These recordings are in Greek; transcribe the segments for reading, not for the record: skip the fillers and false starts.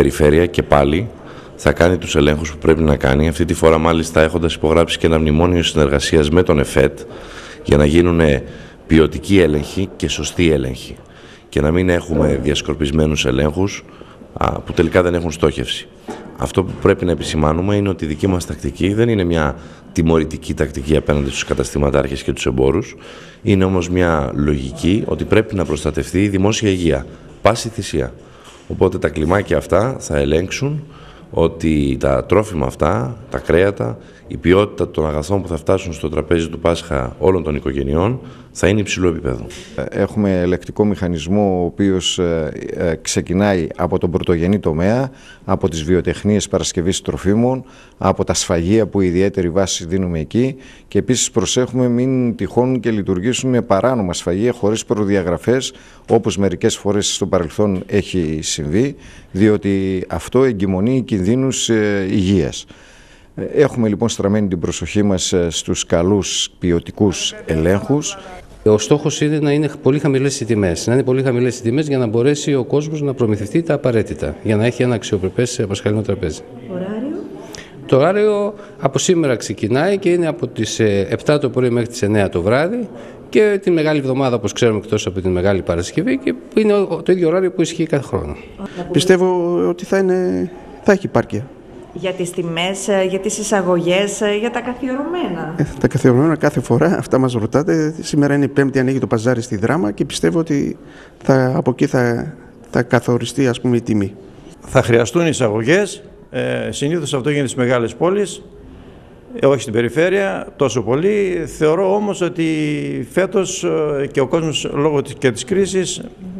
περιφέρεια και πάλι θα κάνει τους ελέγχους που πρέπει να κάνει, αυτή τη φορά μάλιστα έχοντας υπογράψει και ένα μνημόνιο συνεργασίας με τον ΕΦΕΤ για να γίνουν ποιοτικοί έλεγχοι και σωστοί έλεγχοι και να μην έχουμε διασκορπισμένους ελέγχους που τελικά δεν έχουν στόχευση. Αυτό που πρέπει να επισημάνουμε είναι ότι η δική μας τακτική δεν είναι μια τιμωρητική τακτική απέναντι στους καταστηματάρχες και τους εμπόρους, είναι όμως μια λογική ότι πρέπει να προστατευτεί η δημόσια υγεία, πάση θυσία. Οπότε τα κλιμάκια αυτά θα ελέγξουν ότι τα τρόφιμα αυτά, τα κρέατα, η ποιότητα των αγαθών που θα φτάσουν στο τραπέζι του Πάσχα όλων των οικογενειών θα είναι υψηλού επίπεδου. Έχουμε ελεκτικό μηχανισμό ο οποίος ξεκινάει από τον πρωτογενή τομέα, από τις βιοτεχνίες παρασκευής τροφίμων, από τα σφαγεία που ιδιαίτερη βάση δίνουμε εκεί και επίσης προσέχουμε μην τυχόν και λειτουργήσουν με παράνομα σφαγεία χωρίς προδιαγραφές όπως μερικές φορές στο παρελθόν έχει συμβεί, διότι αυτό εγκυμονεί κινδύνους υγείας. Έχουμε λοιπόν στραμμένη την προσοχή μας στους καλούς ποιοτικούς ελέγχους. Ο στόχος είναι να είναι πολύ χαμηλές οι τιμές. Να είναι πολύ χαμηλές οι τιμές για να μπορέσει ο κόσμος να προμηθευτεί τα απαραίτητα, για να έχει ένα αξιοπρεπές πασχαλινό τραπέζι. Ωράριο? Το ωράριο από σήμερα ξεκινάει και είναι από τις 7 το πρωί μέχρι τις 9 το βράδυ και τη Μεγάλη Εβδομάδα, όπως ξέρουμε, εκτός από τη Μεγάλη Παρασκευή, και είναι το ίδιο ωράριο που ισχύει κάθε χρόνο. Πιστεύω ότι θα έχει επάρκεια. Για τις τιμές, για τις εισαγωγές, για τα καθιερωμένα. Τα καθιερωμένα κάθε φορά, αυτά μας ρωτάτε. Σήμερα είναι Πέμπτη, ανοίγει το παζάρι στη Δράμα και πιστεύω ότι από εκεί θα καθοριστεί, ας πούμε, η τιμή. Θα χρειαστούν εισαγωγές, συνήθως αυτό γίνεται στις μεγάλες πόλεις, όχι στην περιφέρεια τόσο πολύ. Θεωρώ όμως ότι φέτος και ο κόσμος λόγω και της κρίσης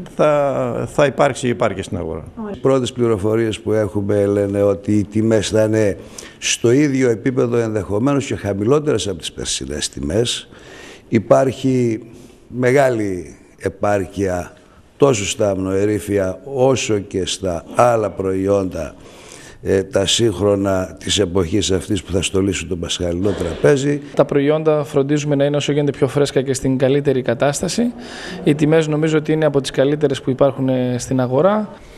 θα υπάρξει επάρκεια στην αγορά. Οι πρώτες πληροφορίες που έχουμε λένε ότι οι τιμές θα είναι στο ίδιο επίπεδο, ενδεχομένως και χαμηλότερες από τις περσινές τιμές. Υπάρχει μεγάλη επάρκεια τόσο στα αμνοερήφια όσο και στα άλλα προϊόντα τα σύγχρονα της εποχής αυτής που θα στολίσουν το πασχαλινό τραπέζι. Τα προϊόντα φροντίζουμε να είναι όσο γίνεται πιο φρέσκα και στην καλύτερη κατάσταση. Οι τιμές νομίζω ότι είναι από τις καλύτερες που υπάρχουν στην αγορά.